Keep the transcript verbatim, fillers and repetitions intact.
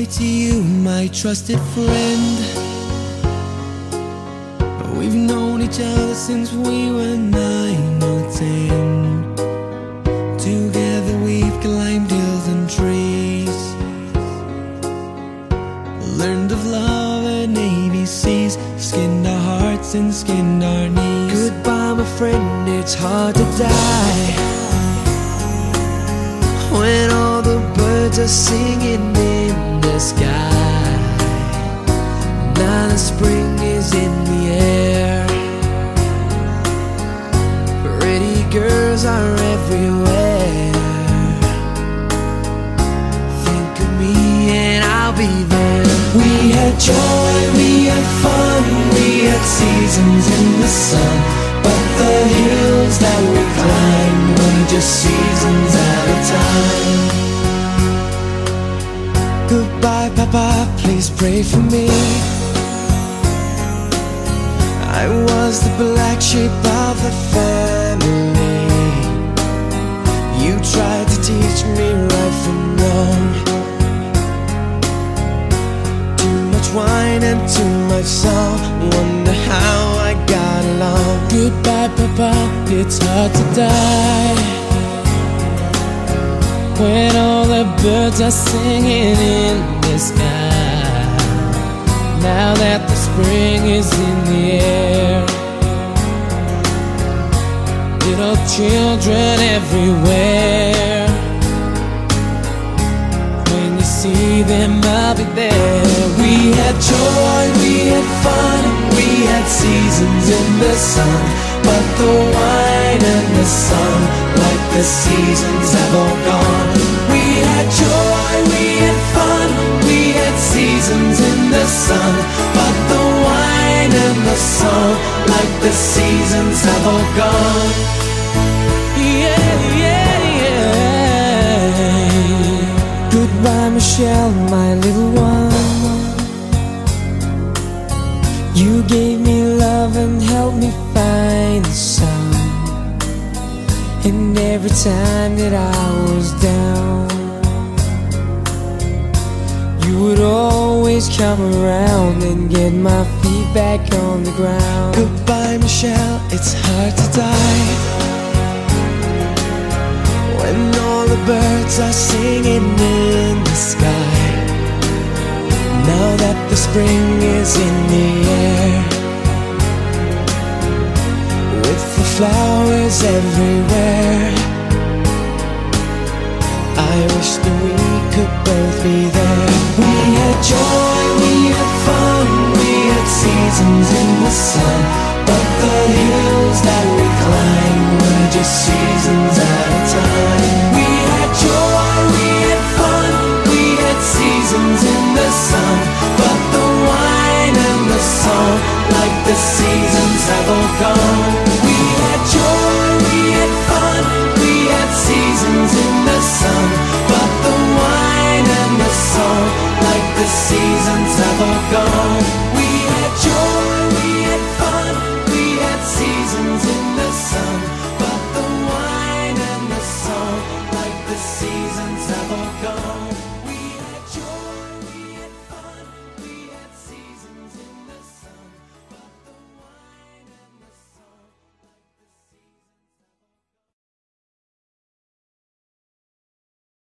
say to you, my trusted friend, we've known each other since we were nine or ten. Together we've climbed hills and trees, learned of love and A B Cs, skinned our hearts and skinned our knees. Goodbye, my friend, it's hard to die when all the birds are singing in the sky. Now the spring is in the air, pretty girls are everywhere. Think of me and I'll be there. We had joy, we had fun, we had seasons in the sun, but the hills that we climbed were just seasons at a time. Goodbye, Papa, please pray for me. I was the black sheep of the family. You tried to teach me right from wrong. Too much wine and too much song, wonder how I got along. Goodbye, Papa, it's hard to die when all the birds are singing in the sky. Now that the spring is in the air, little children everywhere. When you see them, I'll be there. We had joy, we had fun, we had seasons in the sun, but the wine and the sun, like the seasons, have all gone. We had joy, we had fun, we had seasons in the sun, but the wine and the song, like the seasons, have all gone. Yeah, yeah, yeah. Goodbye, Michelle, my little one. You gave me love and helped me find the sun, and every time that I was down, you would always come around and get my feet back on the ground. Goodbye, Michelle, it's hard to die when all the birds are singing in the sky. Now that the spring is in the air, with the flowers everywhere, I wish that we could both be there. We had joy, we had fun, we had seasons in the sun, but the hills that we climbed were just seasons at a time. We had joy, we had fun, we had seasons in the sun, but the wine and the song, like the seasons, have all gone. We had joy, we had fun, we had seasons in the sun, but the wine and the song, like the seasons, have all gone. We had joy, we had fun, we had seasons in the sun, but the wine and the song, like the seasons, have all gone.